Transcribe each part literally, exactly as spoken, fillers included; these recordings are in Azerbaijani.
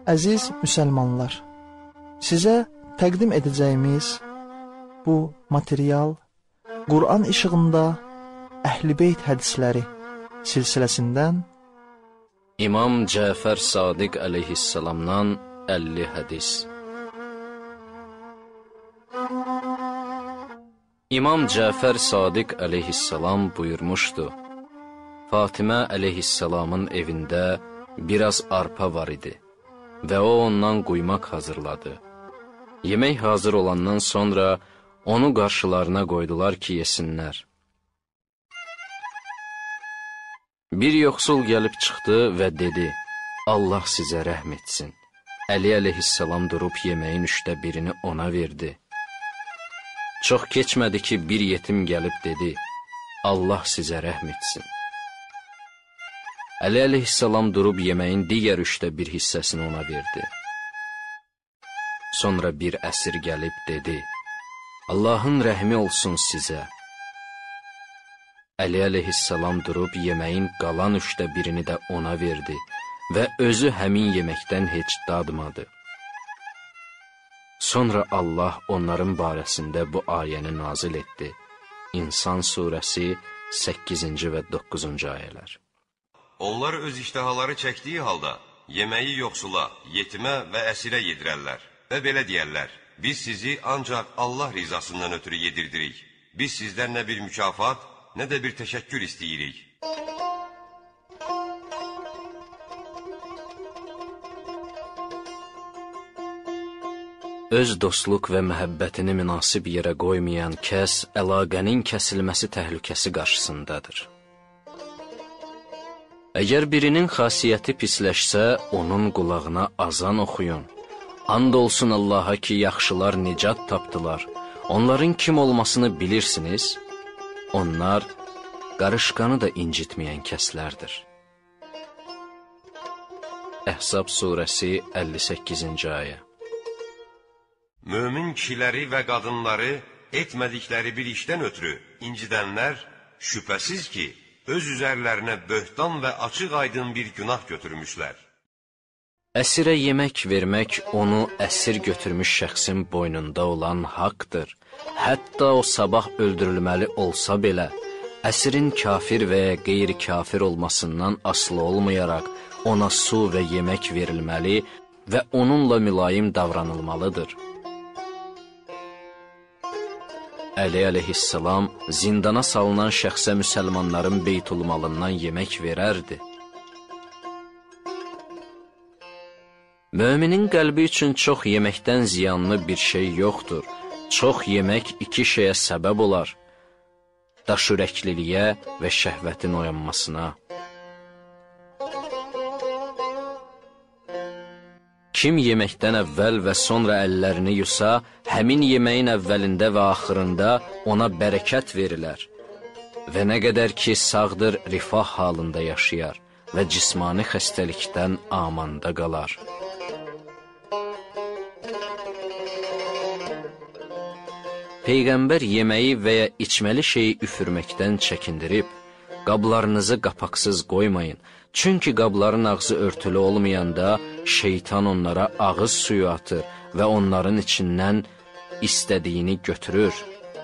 Əziz müsəlmanlar, sizə təqdim edəcəyimiz bu material Quran işığında Əhl-i Beyt hədisləri silsiləsindən İmam Cəfər Sadiq əleyhissalamdan əlli hədis. İmam Cəfər Sadiq əleyhissalam buyurmuşdu: Fatimə əleyhissalamın evində biraz arpa var idi və o ondan quymaq hazırladı. Yemək hazır olandan sonra onu qarşılarına qoydular ki, yesinlər. Bir yoxsul gəlib çıxdı və dedi: Allah sizə rəhm etsin. Əli əleyhissalam durub yeməyin üçdə birini ona verdi. Çox keçmədi ki, bir yetim gəlib dedi: Allah sizə rəhm etsin. Əli əleyhissalam durub yeməyin digər üçdə bir hissəsini ona verdi. Sonra bir əsir gəlib dedi: Allahın rəhmi olsun sizə. Əli əleyhissalam durub yeməyin qalan üçdə birini də ona verdi və özü həmin yeməkdən heç dadmadı. Sonra Allah onların barəsində bu ayəni nazil etdi. İnsan surəsi səkkizinci və doqquzuncu ayələr. Onlar öz iştahaları çəkdiyi halda yeməyi yoxsula, yetimə və əsirə yedirərlər və belə deyərlər: Biz sizi ancaq Allah rizasından ötürü yedirdirik. Biz sizdən nə bir mükafat, nə də bir təşəkkür istəyirik. Öz dostluq və məhəbbətini münasib yerə qoymayan kəs əlaqənin kəsilməsi təhlükəsi qarşısındadır. Əgər birinin xasiyyəti pisləşsə, onun qulağına azan oxuyun. And olsun Allaha ki, yaxşılar nicat tapdılar. Onların kim olmasını bilirsiniz? Onlar qarışqanı da incitməyən kəslərdir. Əhzab surəsi əlli səkkizinci ayə. Mömin kişiləri və qadınları etmədikləri bir işdən ötürü incidənlər şübhəsiz ki, öz üzərlərinə böhtan və açıq aydın bir günah götürmüşlər. Əsirə yemək vermək onu əsir götürmüş şəxsin boynunda olan haqdır. Hətta o sabah öldürülməli olsa belə,əsirin kafir və ya qeyri-kafir olmasından asılı olmayaraq ona su və yemək verilməli və onunla mülayim davranılmalıdır. Əli əleyhissalam zindana salınan şəxsə müsəlmanların beytulmalından yemək verərdi. Möminin qəlbi üçün çox yeməkdən ziyanlı bir şey yoxdur. Çox yemək iki şeyə səbəb olar: daşürəkliliyə və şəhvətin oyanmasına. Kim yeməkdən əvvəl və sonra əllərini yusa, həmin yeməyin əvvəlində və axırında ona bərəkət verilər və nə qədər ki, sağdır, rifah halında yaşayar və cismani xəstəlikdən amanda qalar. Peyğəmbər yeməyi və ya içməli şeyi üfürməkdən çəkindirib, qablarınızı qapaqsız qoymayın, çünki qabların ağzı örtülü olmayanda şeytan onlara ağız suyu atır və onların içindən istədiyini götürür.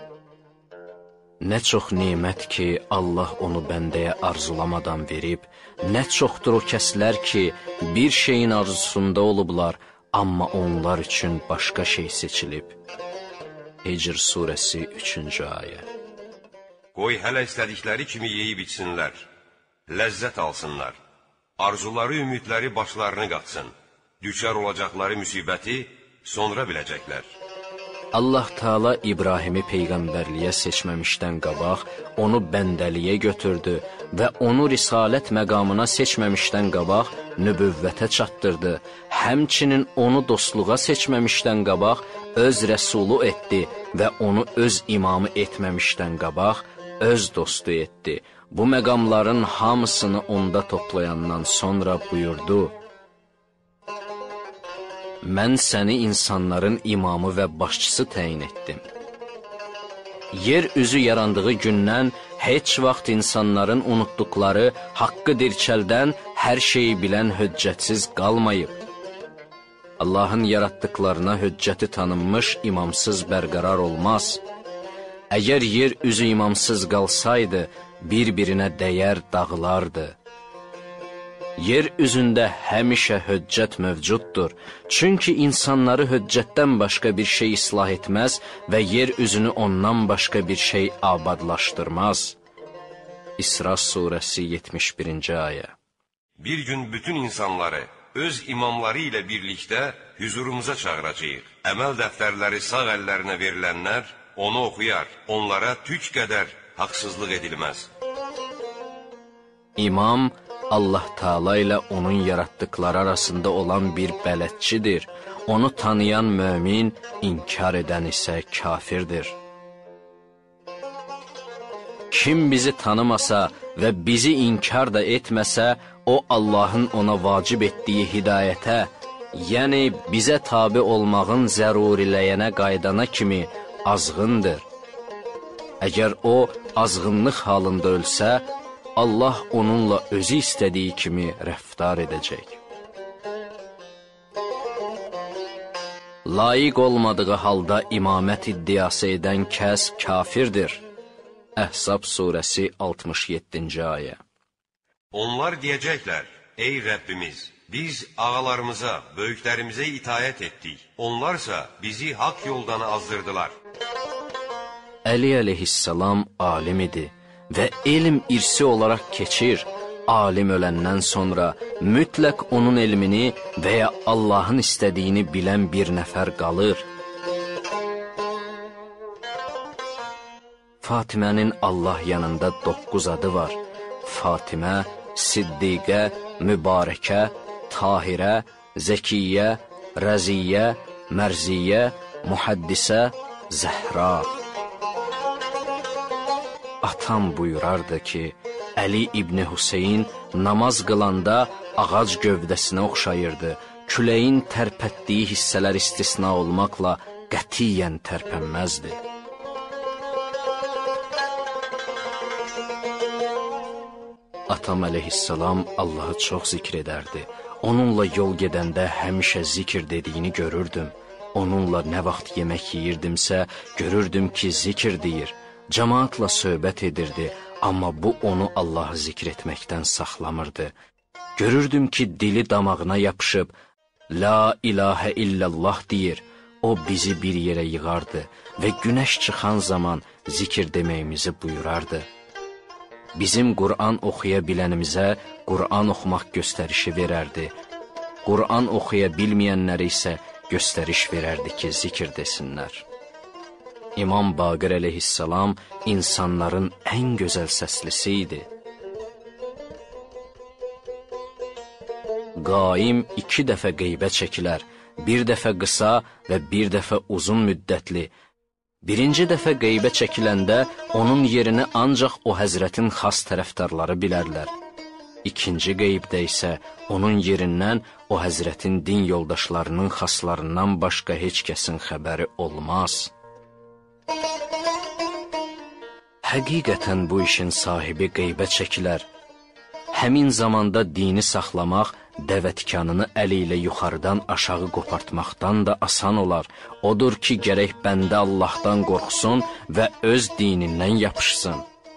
Nə çox nemət ki, Allah onu bəndəyə arzulamadan verib, nə çoxdur o kəslər ki, bir şeyin arzusunda olublar, amma onlar üçün başqa şey seçilib. Hicr surəsi üçüncü ayə. Qoy hələ istədikləri kimi yeyib içsinlər, ləzzət alsınlar. Arzuları, ümidləri başlarını qatsın. Düşər olacaqları müsibəti sonra biləcəklər. Allah Teala İbrahimi peyğəmbərliyə seçməmişdən qabaq, onu bəndəliyə götürdü və onu risalət məqamına seçməmişdən qabaq, nübüvvətə çatdırdı. Həmçinin onu dostluğa seçməmişdən qabaq, öz rəsulu etdi və onu öz imamı etməmişdən qabaq, öz dostu etdi. Bu məqamların hamısını onda toplayandan sonra buyurdu: Mən səni insanların imamı və başçısı təyin etdim. Yer üzü yarandığı gündən heç vaxt insanların unutduqları haqqı dirçəldən hər şeyi bilən hüccətsiz qalmayıb. Allahın yaratdıklarına hüccəti tanınmış imamsız bərqərar olmaz. Əgər yer üzü imamsız qalsaydı, bir-birinə dəyər dağılardı. Yer üzündə həmişə hüccət mövcuddur. Çünki insanları hüccətdən başqa bir şey islah etməz və yer üzünü ondan başqa bir şey abadlaşdırmaz. İsra surəsi yetmiş birinci ayə. Bir gün bütün insanları öz imamları ilə birlikdə hüzurumuza çağıracağıq. Əməl dəftərləri sağ əllərinə verilənlər onu oxuyar. Onlara tük qədər haqsızlıq edilməz. İmam Allah Taala ilə onun yaratdıkları arasında olan bir bələdçidir. Onu tanıyan mömin, inkar edən isə kafirdir. Kim bizi tanımasa və bizi inkar da etməsə, o Allahın ona vacib etdiyi hidayətə, yəni bizə tabi olmağın zəruriləyənə qaydana kimi azğındır. Əgər o azğınlıq halında ölsə, Allah onunla özü istədiyi kimi rəftar edəcək. Layiq olmadığı halda imamət iddiası edən kəs kafirdir. Əhzab surəsi altmış yeddinci ayə. Onlar deyəcəklər, ey Rəbbimiz, biz ağalarımıza, böyüklərimizə itayət etdik. Onlarsa bizi haqq yoldan azdırdılar. Əli əleyhissalam alim idi və elm irsi olaraq keçir. Alim öləndən sonra mütləq onun elmini və ya Allahın istədiyini bilən bir nəfər qalır. Fatimənin Allah yanında doqquz adı var. Fatimə, Siddiqə, Mübarəkə, Tahirə, Zəkiyyə, Rəziyyə, Mərziyyə, Muhəddisə, Zəhra. Atam buyurardı ki, Əli İbni Hüseyin namaz qılanda ağac gövdəsinə oxşayırdı. Küləyin tərpətdiyi hissələr istisna olmaqla qətiyyən tərpənməzdi. Atam əleyhissalam Allahı çox zikr edərdi. Onunla yol gedəndə həmişə zikr dediyini görürdüm. Onunla nə vaxt yemək yeyirdimsə, görürdüm ki, zikr deyir. Cəmaatla söhbət edirdi, amma bu onu Allahı zikr etməkdən saxlamırdı. Görürdüm ki, dili damağına yapışıb, La ilahə illallah deyir. O bizi bir yerə yığardı və günəş çıxan zaman zikr deməyimizi buyurardı. Bizim Qur'an oxuya bilənimizə Qur'an oxumaq göstərişi verərdi. Qur'an oxuya bilməyənləri isə göstəriş verərdi ki, zikr desinlər. İmam Baqir əleyhissalam insanların ən gözəl səslisi idi. Qaim iki dəfə qeybə çəkilər, bir dəfə qısa və bir dəfə uzun müddətli. Birinci dəfə qeybə çəkiləndə onun yerini ancaq o həzrətin xas tərəfdarları bilərlər. İkinci qeybdə isə onun yerindən o həzrətin din yoldaşlarının xaslarından başqa heç kəsin xəbəri olmaz. Həqiqətən bu işin sahibi qeybə çəkilər. Həmin zamanda dini saxlamaq, dəvətkanını əli ilə yuxarıdan aşağı qopartmaqdan da asan olar. Odur ki, gərək bəndə Allahdan qorxsun və öz dinindən yapışsın.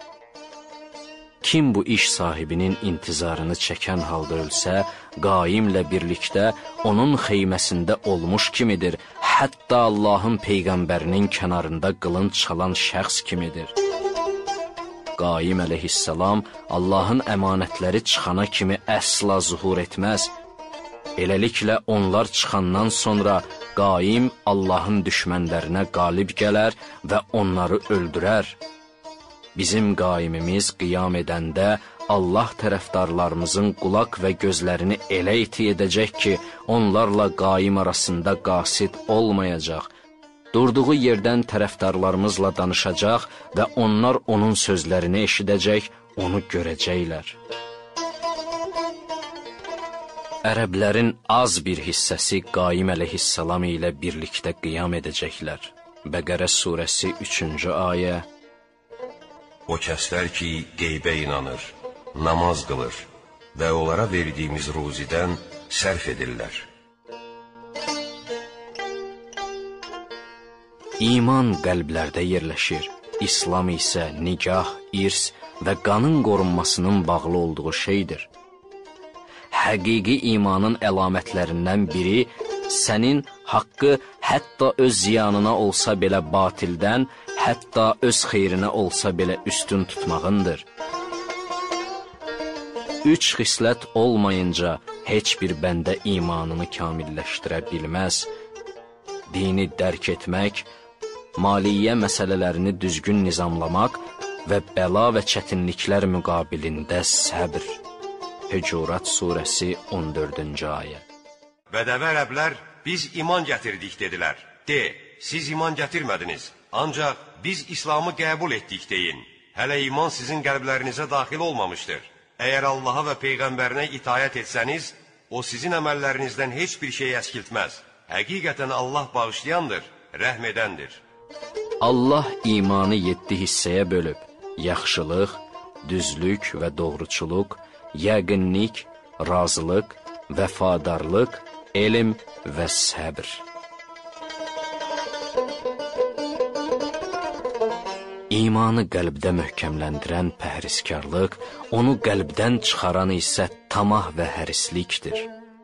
Kim bu iş sahibinin intizarını çəkən halda ölsə, qaimlə birlikdə onun xeyməsində olmuş kimidir, hətta Allahın Peyğəmbərinin kənarında qılınc çalan şəxs kimidir. Qaim əleyhissalam Allahın əmanətləri çıxana kimi əsla zuhur etməz. Beləliklə onlar çıxandan sonra qaim Allahın düşmənlərinə qalib gələr və onları öldürər. Bizim qaimimiz qiyam edəndə Allah tərəfdarlarımızın qulaq və gözlərini elə iti edəcək ki, onlarla qaim arasında qasid olmayacaq. Durduğu yerdən tərəfdarlarımızla danışacaq və onlar onun sözlərini eşidəcək, onu görəcəklər. Ərəblərin az bir hissəsi Qaim əleyhissalam ilə birlikdə qiyam edəcəklər. Bəqərə surəsi üçüncü ayə. O kəslər ki, qeybə inanır, namaz qılır və onlara verdiyimiz ruzidən sərf edirlər. İman qəlblərdə yerləşir. İslam isə nikah, irs və qanın qorunmasının bağlı olduğu şeydir. Həqiqi imanın əlamətlərindən biri sənin haqqı hətta öz ziyanına olsa belə batildən, hətta öz xeyrinə olsa belə üstün tutmağındır. Üç xislət olmayınca heç bir bəndə imanını kamilləşdirə bilməz. Dini dərk etmək, maliyyə məsələlərini düzgün nizamlamaq və bəla və çətinliklər müqabilində səbr. Hücurat surəsi on dördüncü ayə. Bədəvi ərəblər biz iman gətirdik dedilər. De, siz iman gətirmədiniz, ancaq biz İslamı qəbul etdik deyin. Hələ iman sizin qəlblərinizə daxil olmamışdır. Əgər Allaha və Peyğəmbərinə itayət etsəniz, o sizin əməllərinizdən heç bir şey əskiltməz. Həqiqətən Allah bağışlayandır, rəhm edəndir. Allah imanı yeddi hissəyə bölüb. Yaxşılıq, düzlük və doğruçuluq, yəqinlik, razılıq, vəfadarlıq, elm və səbr. İmanı qəlbdə möhkəmləndirən pəhrizkarlıq, onu qəlbdən çıxaran isə tamah və hərislikdir.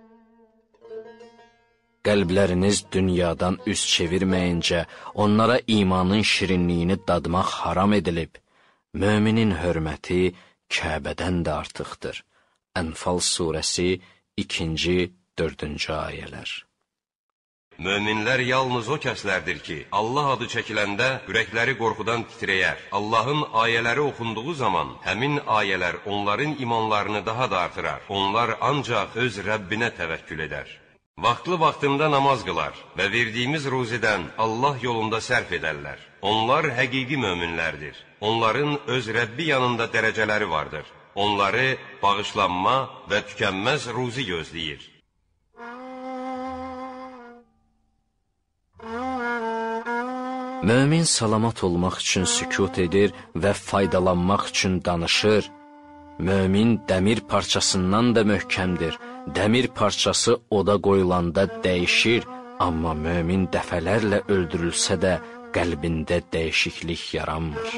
Qəlbləriniz dünyadan üz çevirməyincə, onlara imanın şirinliyini dadmaq haram edilib. Möminin hörməti Kəbədən də artıqdır. Ənfal surəsi ikinci, dördüncü ayələr. Möminlər yalnız o kəslərdir ki, Allah adı çəkiləndə ürəkləri qorxudan titrəyər. Allahın ayələri oxunduğu zaman həmin ayələr onların imanlarını daha da artırar. Onlar ancaq öz Rəbbinə təvəkkül edər. Vaxtlı-vaxtında namaz qılar və verdiyimiz ruzidən Allah yolunda sərf edərlər. Onlar həqiqi möminlərdir. Onların öz Rəbbi yanında dərəcələri vardır. Onları bağışlanma və tükənməz ruzi gözləyir. Mömin salamat olmaq üçün sükut edir və faydalanmaq üçün danışır. Mömin dəmir parçasından da möhkəmdir. Dəmir parçası oda qoyulanda dəyişir, amma mömin dəfələrlə öldürülsə də qəlbində dəyişiklik yaranmır.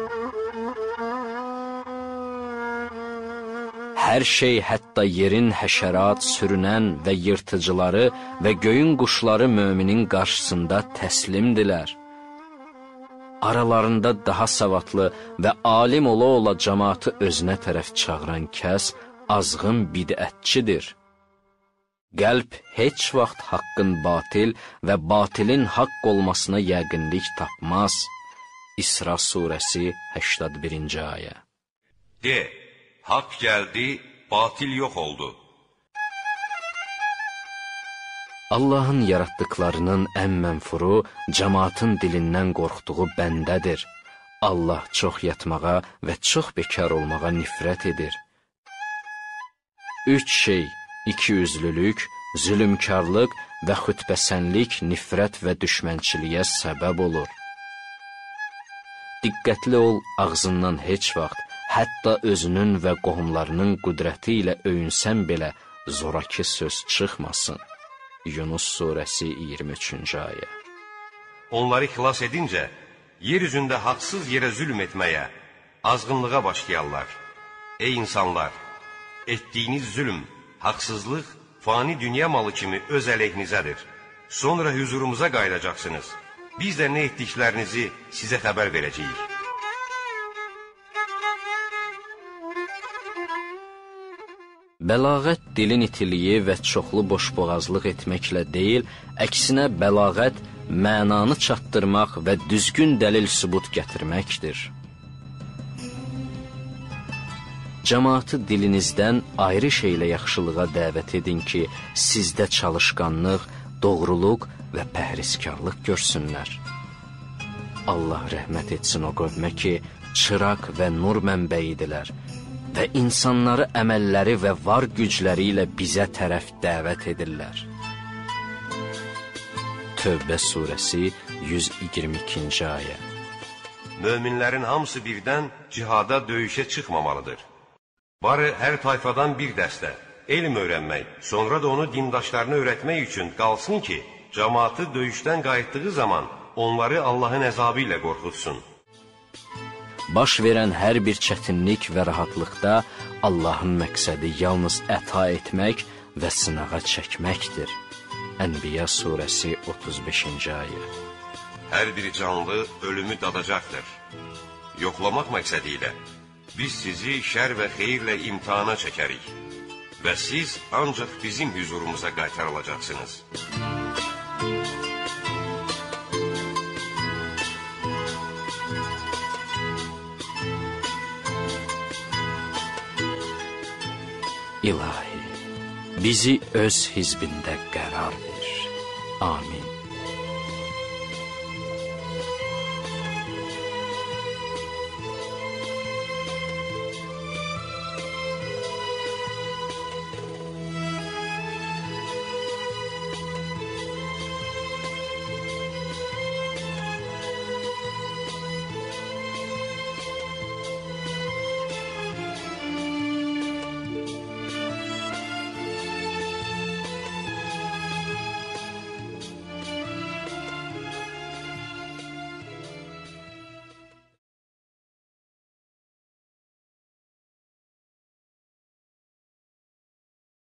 Hər şey, hətta yerin həşərat, sürünən və yırtıcıları və göyün quşları möminin qarşısında təslimdilər. Aralarında daha savadlı və alim ola-ola cəmaatı özünə tərəf çağıran kəs azğın bidətçidir. Qəlb heç vaxt haqqın batil və batilin haqq olmasına yəqinlik tapmaz. İsra surəsi səksən birinci ayə. De, haqq gəldi, batil yox oldu. Allahın yaratdıqlarının ən mənfuru, cəmaatın dilindən qorxduğu bəndədir. Allah çox yatmağa və çox bekar olmağa nifrət edir. Üç şey, ikiyüzlülük, zülümkarlıq və xütbəsənlik nifrət və düşmənçiliyə səbəb olur. Diqqətli ol, ağzından heç vaxt, hətta özünün və qohumlarının qüdrəti ilə öyünsən belə zoraki söz çıxmasın. Yunus surəsi iyirmi üçüncü ayə. Onları xilas edincə, yer üzündə haqsız yerə zülm etməyə, azğınlığa başlayarlar. Ey insanlar! Etdiyiniz zülm, haqsızlıq, fani dünya malı kimi öz əleyhinizədir. Sonra huzurumuza qayıdacaqsınız. Biz də nə etdiklərinizi sizə xəbər verəcəyik. Bəlağət dilin itiliyi və çoxlu boşboğazlıq etməklə deyil, əksinə bəlağət mənanı çatdırmaq və düzgün dəlil sübut gətirməkdir. Cəmaatı dilinizdən ayrı şeylə yaxşılığa dəvət edin ki, sizdə çalışqanlıq, doğruluq və pəhrizkarlıq görsünlər. Allah rəhmət etsin o qövmə ki, çıraq və nur mənbəyidilər və insanları əməlləri və var gücləri ilə bizə tərəf dəvət edirlər. Tövbə surəsi yüz iyirmi ikinci ayə. Möminlərin hamısı birdən cihada döyüşə çıxmamalıdır. Barı hər tayfadan bir dəstə, elm öyrənmək, sonra da onu dindaşlarına öyrətmək üçün qalsın ki, cəmaatı döyüşdən qayıtdığı zaman onları Allahın əzabı ilə qorxutsun. Baş verən hər bir çətinlik və rahatlıqda Allahın məqsədi yalnız əta etmək və sınağa çəkməkdir. Ənbiya surəsi otuz beşinci ayə. Hər bir canlı ölümü dadacaqdır. Yoxlamaq məqsədi ilə biz sizi şər və xeyirlə imtihana çəkərik və siz ancaq bizim hüzurumuza qaytarılacaqsınız. İlahi, bizi öz hizbində qərar ver. Amin.